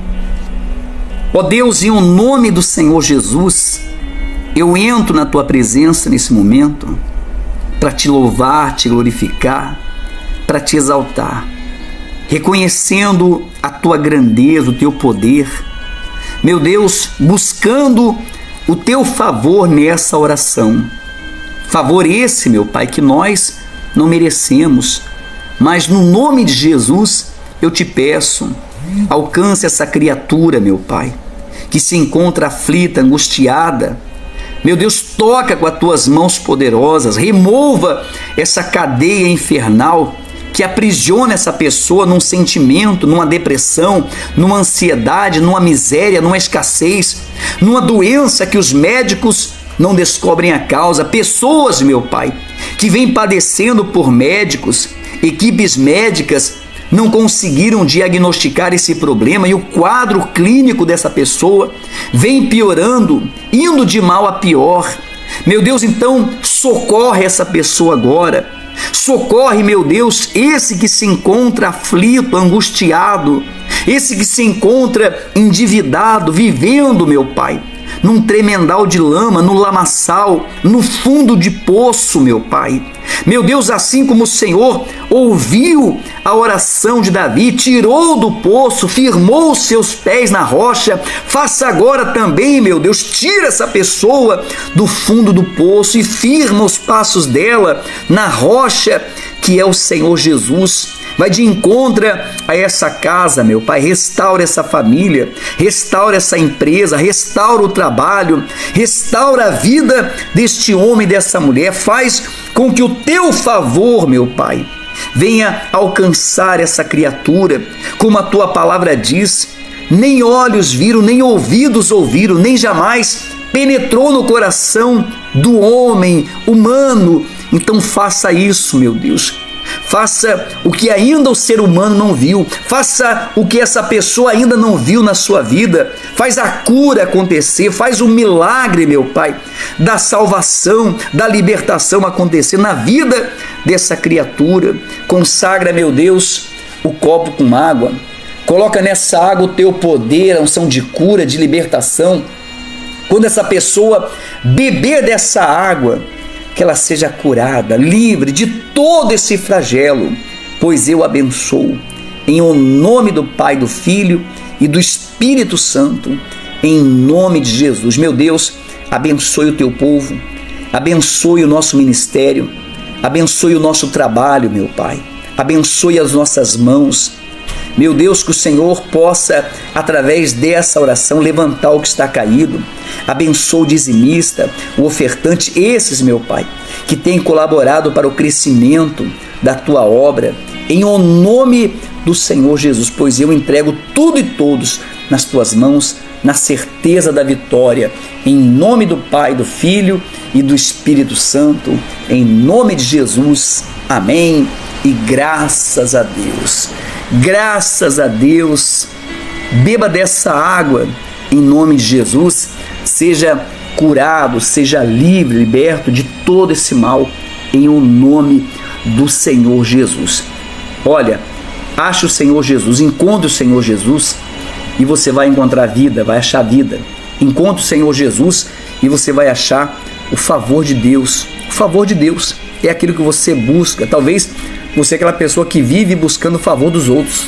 Ó Deus, em o nome do Senhor Jesus, eu entro na Tua presença nesse momento para Te louvar, Te glorificar, para Te exaltar, reconhecendo a Tua grandeza, o Teu poder. Meu Deus, buscando o Teu favor nessa oração. Favor esse, meu Pai, que nós não merecemos, mas no nome de Jesus eu Te peço, alcance essa criatura, meu Pai, que se encontra aflita, angustiada. Meu Deus, toca com as Tuas mãos poderosas, remova essa cadeia infernal que aprisiona essa pessoa num sentimento, numa depressão, numa ansiedade, numa miséria, numa escassez, numa doença que os médicos não descobrem a causa. Pessoas, meu Pai, que vêm padecendo por médicos, equipes médicas não conseguiram diagnosticar esse problema e o quadro clínico dessa pessoa vem piorando, indo de mal a pior. Meu Deus, então socorre essa pessoa agora. Socorre, meu Deus, esse que se encontra aflito, angustiado, esse que se encontra endividado, vivendo, meu Pai, num tremendal de lama, no lamaçal, no fundo de poço, meu Pai. Meu Deus, assim como o Senhor ouviu a oração de Davi, tirou do poço, firmou os seus pés na rocha, faça agora também, meu Deus, tira essa pessoa do fundo do poço e firma os passos dela na rocha que é o Senhor Jesus. Vai de encontro a essa casa, meu Pai, restaura essa família, restaura essa empresa, restaura o trabalho, restaura a vida deste homem e dessa mulher, faz com que o teu favor, meu Pai, venha alcançar essa criatura, como a tua palavra diz, nem olhos viram, nem ouvidos ouviram, nem jamais penetrou no coração do homem humano. Então faça isso, meu Deus. Faça o que ainda o ser humano não viu. Faça o que essa pessoa ainda não viu na sua vida. Faz a cura acontecer. Faz o milagre, meu Pai, da salvação, da libertação acontecer na vida dessa criatura. Consagra, meu Deus, o copo com água. Coloca nessa água o teu poder, a unção de cura, de libertação. Quando essa pessoa beber dessa água, que ela seja curada, livre de todo esse flagelo, pois eu abençoo, em o nome do Pai, do Filho e do Espírito Santo, em nome de Jesus. Meu Deus, abençoe o teu povo, abençoe o nosso ministério, abençoe o nosso trabalho, meu Pai, abençoe as nossas mãos. Meu Deus, que o Senhor possa, através dessa oração, levantar o que está caído. Abençoa o dizimista, o ofertante, esses, meu Pai, que têm colaborado para o crescimento da Tua obra, em o nome do Senhor Jesus, pois eu entrego tudo e todos nas Tuas mãos, na certeza da vitória, em nome do Pai, do Filho e do Espírito Santo, em nome de Jesus. Amém e graças a Deus. Graças a Deus, beba dessa água em nome de Jesus, seja curado, seja livre, liberto de todo esse mal em o nome do Senhor Jesus. Olha, ache o Senhor Jesus, encontre o Senhor Jesus e você vai encontrar vida, vai achar vida. Encontre o Senhor Jesus e você vai achar o favor de Deus. O favor de Deus é aquilo que você busca. Talvez você é aquela pessoa que vive buscando o favor dos outros.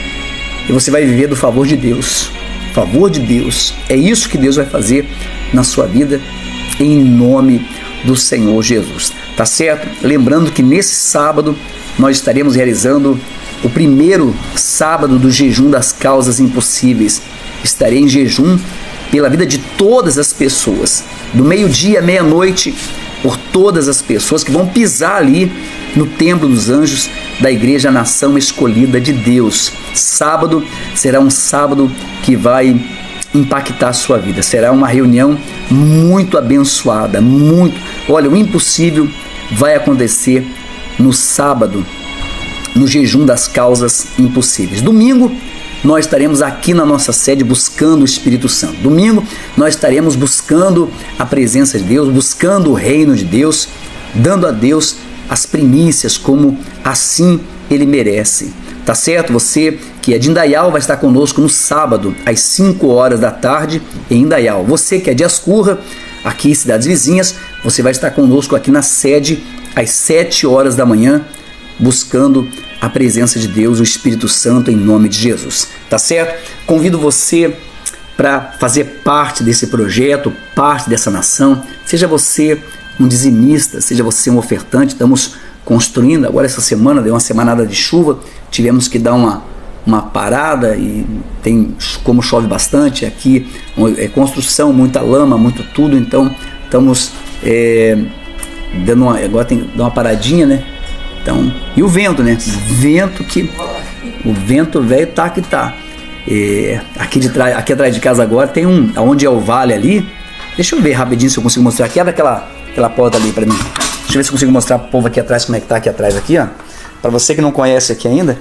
E você vai viver do favor de Deus. Favor de Deus. É isso que Deus vai fazer na sua vida, em nome do Senhor Jesus. Tá certo? Lembrando que nesse sábado nós estaremos realizando o primeiro sábado do jejum das causas impossíveis. Estarei em jejum pela vida de todas as pessoas, do meio-dia à meia-noite, por todas as pessoas que vão pisar ali no Templo dos Anjos da Igreja Nação Escolhida de Deus. Sábado será um sábado que vai impactar a sua vida. Será uma reunião muito abençoada, muito. Olha, o impossível vai acontecer no sábado, no jejum das causas impossíveis. Domingo, nós estaremos aqui na nossa sede buscando o Espírito Santo. Domingo, nós estaremos buscando a presença de Deus, buscando o reino de Deus, dando a Deus as primícias como assim Ele merece. Tá certo? Você que é de Indaial vai estar conosco no sábado, às cinco horas da tarde, em Indaial. Você que é de Ascurra, aqui em cidades vizinhas, você vai estar conosco aqui na sede, às sete horas da manhã, buscando a presença de Deus, o Espírito Santo, em nome de Jesus. Tá certo? Convido você para fazer parte desse projeto, parte dessa nação. Seja você um dizimista, seja você um ofertante. Estamos construindo, agora essa semana deu uma semanada de chuva, tivemos que dar uma, uma parada e tem, como chove bastante aqui, é construção, muita lama, muito tudo, então estamos é, dando uma, agora tem que dar uma paradinha, né? Então, e o vento, né? Vento que o vento velho tá que tá. É, aqui de trás, aqui atrás de casa agora tem um, onde é o vale ali, Deixa eu ver rapidinho se eu consigo mostrar aqui. Abre aquela, aquela porta ali pra mim. Deixa eu ver se eu consigo mostrar pro povo aqui atrás como é que tá aqui atrás aqui, ó. Pra você que não conhece aqui ainda.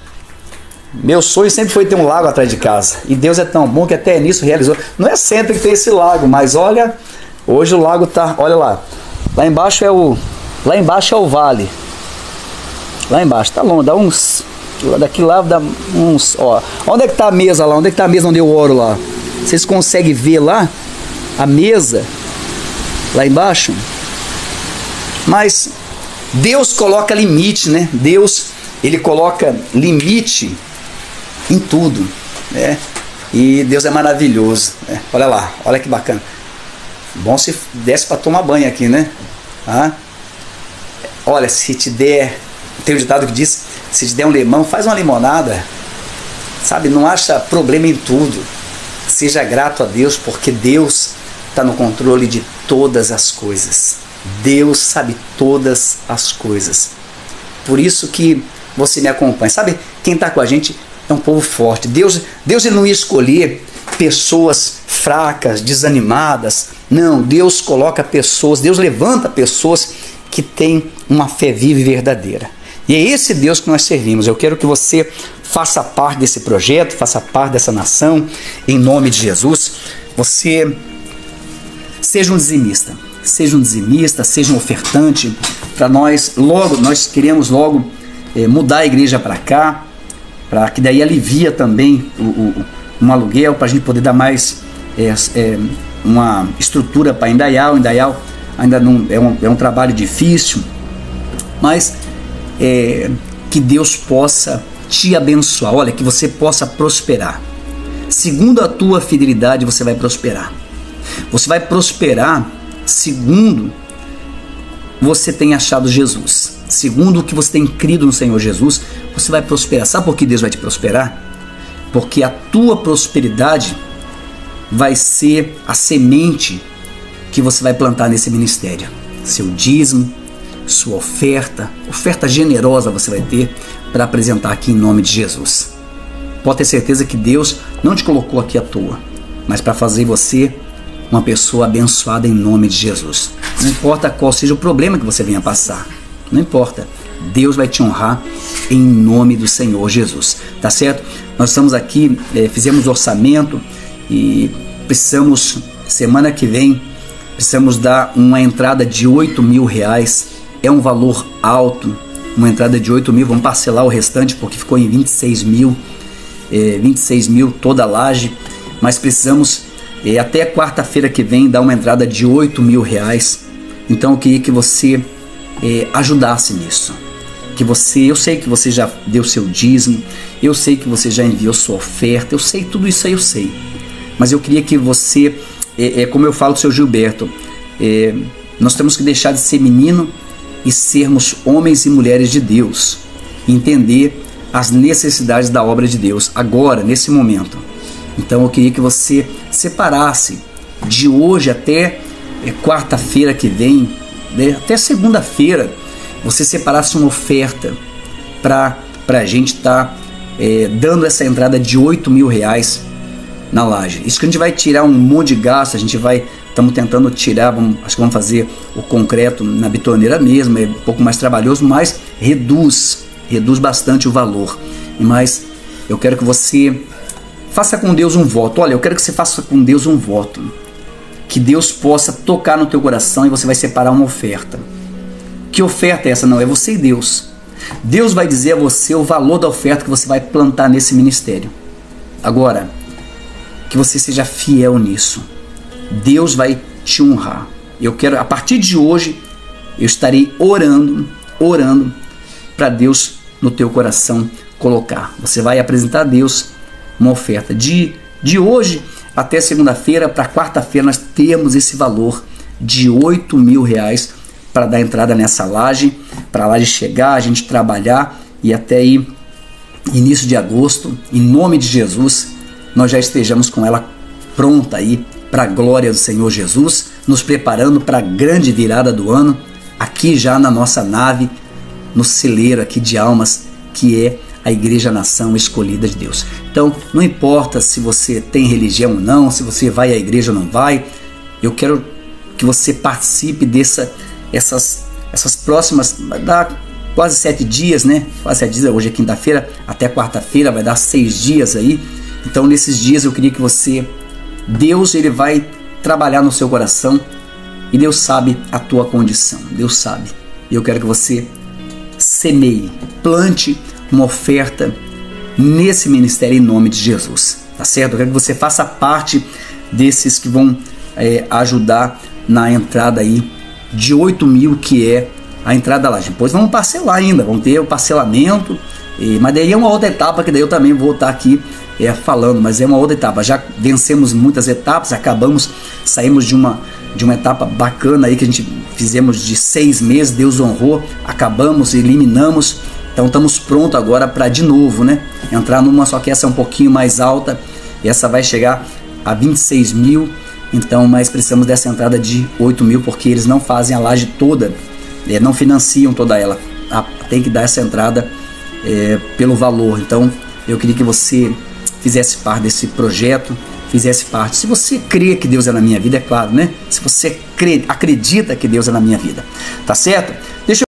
Meu sonho sempre foi ter um lago atrás de casa. E Deus é tão bom que até nisso realizou. Não é sempre que tem esse lago, mas olha, hoje o lago tá, olha lá. Lá embaixo é o, lá embaixo é o vale. Lá embaixo, tá longe, dá uns, daqui lá dá uns, ó. Onde é que tá a mesa lá? Onde é que tá a mesa onde eu oro lá? Vocês conseguem ver lá a mesa lá embaixo? Mas Deus coloca limite, né? Deus, ele coloca limite em tudo, né? E Deus é maravilhoso, né? Olha lá, olha que bacana. Bom se desse para tomar banho aqui, né? Ah? Olha, se te der, tem um ditado que diz, se te der um limão, faz uma limonada, sabe? Não acha problema em tudo. Seja grato a Deus, porque Deus está no controle de todas as coisas. Deus sabe todas as coisas. Por isso que você me acompanha. Sabe, quem está com a gente é um povo forte. Deus, Deus ele não ia escolher pessoas fracas, desanimadas. Não, Deus coloca pessoas, Deus levanta pessoas que têm uma fé viva e verdadeira. E é esse Deus que nós servimos. Eu quero que você faça parte desse projeto, faça parte dessa nação, em nome de Jesus. Você seja um dizimista, seja um dizimista, seja um ofertante. Para nós, logo, nós queremos logo é, mudar a igreja para cá, para que daí alivia também o, o, um aluguel, para a gente poder dar mais é, é, uma estrutura para Indaial. Indaial ainda não, é, um, é um trabalho difícil, mas é, que Deus possa te abençoar, olha, que você possa prosperar. Segundo a tua fidelidade você vai prosperar. Você vai prosperar segundo você tem achado Jesus. Segundo o que você tem crido no Senhor Jesus, você vai prosperar. Sabe por que Deus vai te prosperar? Porque a tua prosperidade vai ser a semente que você vai plantar nesse ministério. Seu dízimo, sua oferta, oferta generosa você vai ter para apresentar aqui em nome de Jesus. Pode ter certeza que Deus não te colocou aqui à toa, mas para fazer você uma pessoa abençoada em nome de Jesus. Não importa qual seja o problema que você venha passar, não importa, Deus vai te honrar em nome do Senhor Jesus, tá certo? Nós estamos aqui, é, fizemos orçamento e precisamos, semana que vem, precisamos dar uma entrada de oito mil reais, é um valor alto, uma entrada de oito mil, vamos parcelar o restante porque ficou em vinte e seis mil, é, vinte e seis mil toda a laje, mas precisamos é, até quarta-feira que vem dar uma entrada de oito mil reais, então eu queria que você é, ajudasse nisso, que você, eu sei que você já deu seu dízimo, eu sei que você já enviou sua oferta, eu sei tudo isso aí, eu sei, mas eu queria que você, é, é como eu falo do seu Gilberto, é, nós temos que deixar de ser menino e sermos homens e mulheres de Deus, entender as necessidades da obra de Deus, agora, nesse momento. Então eu queria que você separasse de hoje até é, quarta-feira que vem, né, até segunda-feira, você separasse uma oferta para a gente estar tá, é, dando essa entrada de oito mil reais na laje. Isso que a gente vai tirar um monte de gasto, a gente vai, estamos tentando tirar, vamos, acho que vamos fazer o concreto na bitoneira mesmo, é um pouco mais trabalhoso, mas reduz, reduz bastante o valor. Mas eu quero que você faça com Deus um voto. Olha, eu quero que você faça com Deus um voto, que Deus possa tocar no teu coração e você vai separar uma oferta. Que oferta é essa? Não, é você e Deus. Deus vai dizer a você o valor da oferta que você vai plantar nesse ministério. Agora, que você seja fiel nisso. Deus vai te honrar. Eu quero, a partir de hoje, eu estarei orando, orando para Deus no teu coração colocar. Você vai apresentar a Deus uma oferta. De, de hoje até segunda-feira, para quarta-feira, nós temos esse valor de oito mil reais para dar entrada nessa laje, para a laje chegar, a gente trabalhar e até aí, início de agosto, em nome de Jesus, nós já estejamos com ela pronta aí para a glória do Senhor Jesus, nos preparando para a grande virada do ano, aqui já na nossa nave, no celeiro aqui de almas, que é a Igreja Nação Escolhida de Deus. Então, não importa se você tem religião ou não, se você vai à igreja ou não vai, eu quero que você participe dessa, essas, essas próximas, vai dar quase sete dias, né? Quase sete dias, hoje é quinta-feira, até quarta-feira, vai dar seis dias aí. Então nesses dias eu queria que você, Deus ele vai trabalhar no seu coração e Deus sabe a tua condição, Deus sabe. E eu quero que você semeie, plante uma oferta nesse ministério em nome de Jesus, tá certo? Eu quero que você faça parte desses que vão é, ajudar na entrada aí de oito mil, que é a entrada lá. Depois vamos parcelar ainda, vamos ter o parcelamento, e, mas daí é uma outra etapa que daí eu também vou estar aqui é, falando, mas é uma outra etapa. Já vencemos muitas etapas, acabamos, saímos de uma, de uma etapa bacana aí que a gente fizemos de seis meses, Deus honrou, acabamos, eliminamos. Então estamos prontos agora para de novo, né? Entrar numa, só que essa é um pouquinho mais alta, e essa vai chegar a vinte e seis mil, então, mas precisamos dessa entrada de oito mil, porque eles não fazem a laje toda, é, não financiam toda ela, a, tem que dar essa entrada é, pelo valor. Então eu queria que você fizesse parte desse projeto, fizesse parte. Se você crê que Deus é na minha vida, é claro, né? Se você crê, acredita que Deus é na minha vida, tá certo?